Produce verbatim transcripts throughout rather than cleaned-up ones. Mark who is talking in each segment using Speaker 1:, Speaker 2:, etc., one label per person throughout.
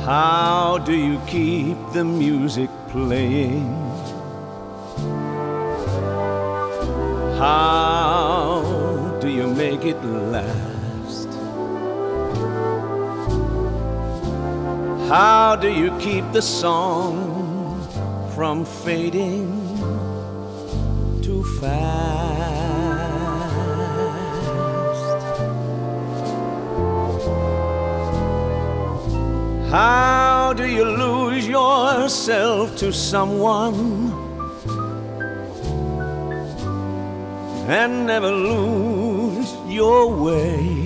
Speaker 1: How do you keep the music playing? How do you make it last? How do you keep the song from fading too fast? How do you lose yourself to someone and never lose your way?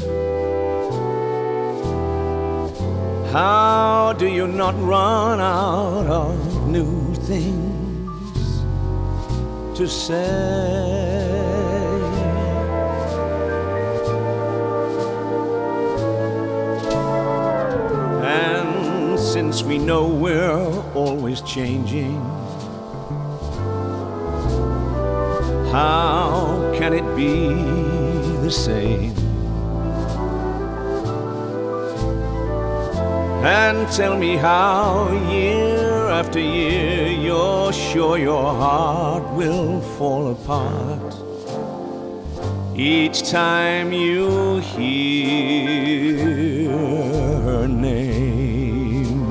Speaker 1: How do you not run out of new things to say? And since we know we're always changing, how can it be the same? And tell me how year after year you're sure your heart will fall apart each time you hear her name.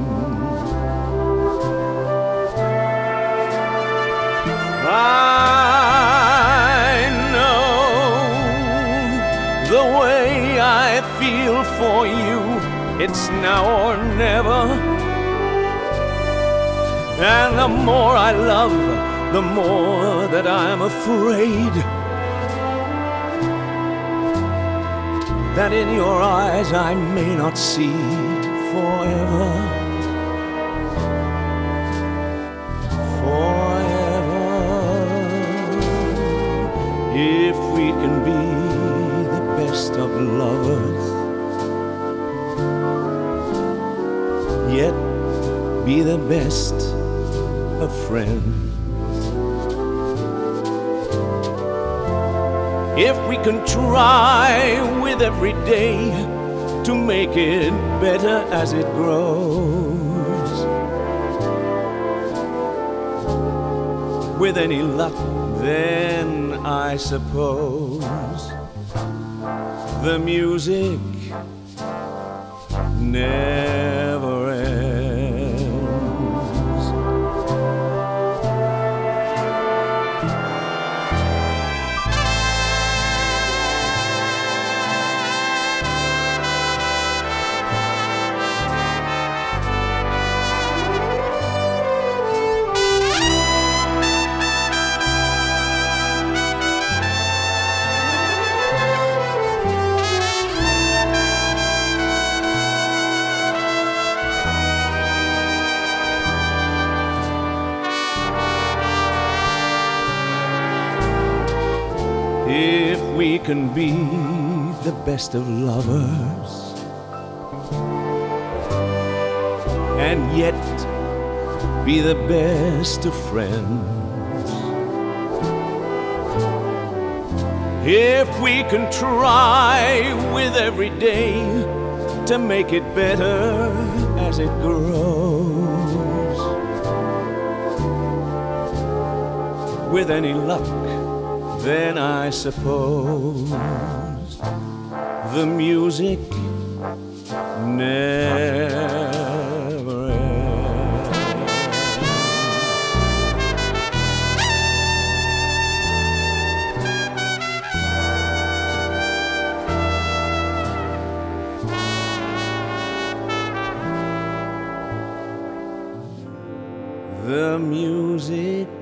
Speaker 1: I know the way I feel for you, it's now or never. And the more I love, the more that I'm afraid that in your eyes I may not see forever. Forever. If we can be the best of lovers, yet be the best of friends. If we can try with every day to make it better as it grows, with any luck, then I suppose the music never ends. If we can be the best of lovers and yet be the best of friends, if we can try with every day to make it better as it grows, with any luck, then I suppose the music never ends. The music